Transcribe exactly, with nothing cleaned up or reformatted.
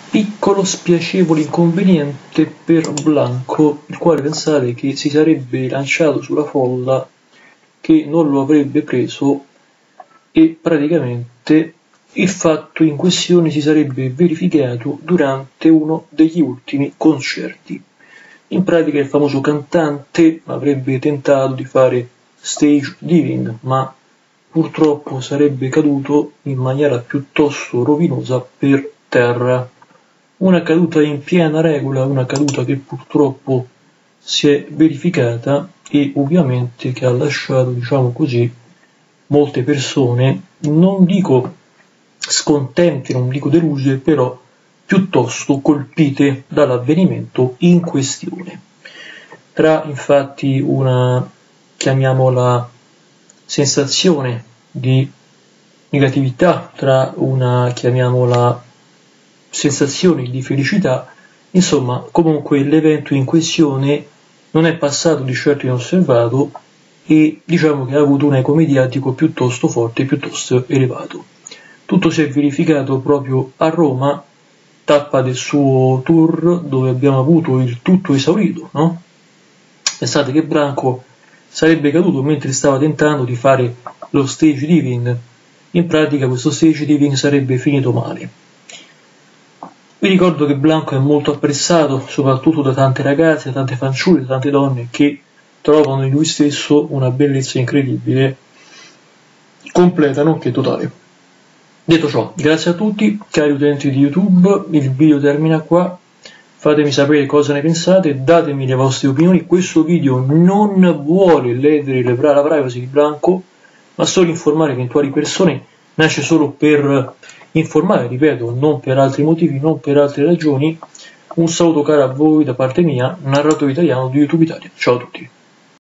piccolo spiacevole inconveniente per Blanco, il quale pensate che si sarebbe lanciato sulla folla, che non lo avrebbe preso e praticamente il fatto in questione si sarebbe verificato durante uno degli ultimi concerti. In pratica il famoso cantante avrebbe tentato di fare stage diving, ma purtroppo sarebbe caduto in maniera piuttosto rovinosa per terra. Una caduta in piena regola, una caduta che purtroppo si è verificata e ovviamente che ha lasciato, diciamo così, molte persone, non dico scontente, non dico deluse, però piuttosto colpite dall'avvenimento in questione. Tra infatti una, chiamiamola, sensazione di negatività, tra una, chiamiamola, sensazione di felicità, insomma, comunque l'evento in questione non è passato di certo inosservato e diciamo che ha avuto un eco mediatico piuttosto forte, piuttosto elevato. Tutto si è verificato proprio a Roma, tappa del suo tour, dove abbiamo avuto il tutto esaurito, no? Pensate che Blanco sarebbe caduto mentre stava tentando di fare lo stage diving. In pratica questo stage diving sarebbe finito male. Vi ricordo che Blanco è molto apprezzato soprattutto da tante ragazze, da tante fanciulle, da tante donne che trovano in lui stesso una bellezza incredibile, completa nonché totale. Detto ciò, grazie a tutti, cari utenti di YouTube, il video termina qua, fatemi sapere cosa ne pensate, datemi le vostre opinioni. Questo video non vuole ledere la privacy di Blanco, ma solo informare eventuali persone, nasce solo per informare, ripeto, non per altri motivi, non per altre ragioni. Un saluto caro a voi da parte mia, narratore italiano di YouTube Italia. Ciao a tutti.